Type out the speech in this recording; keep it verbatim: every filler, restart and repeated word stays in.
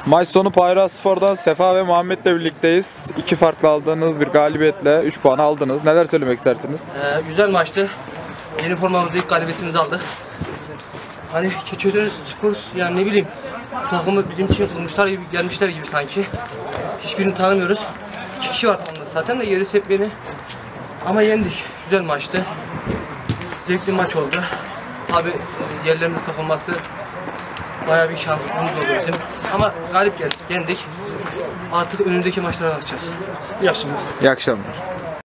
Maç sonu Payraspor'dan Sefa ve Muhammed'le birlikteyiz. İki farklı aldığınız bir galibiyetle üç puan aldınız. Neler söylemek istersiniz? Ee, güzel maçtı. Yeni formamızda ilk galibiyetimizi aldık. Hani Keçiören Spor, yani ne bileyim, bu takımı bizim için kurmuşlar gibi, gelmişler gibi sanki. Hiçbirini tanımıyoruz. İki kişi var takımda zaten de, gerisi hep beni. Ama yendik. Güzel maçtı. Zevkli maç oldu. Tabi yerlerimiz takılması bayağı bir şanssızlığımız oldu bizim. Ama galip geldik, yendik. Artık önündeki maçlara bakacağız. İyi akşamlar. İyi akşamlar.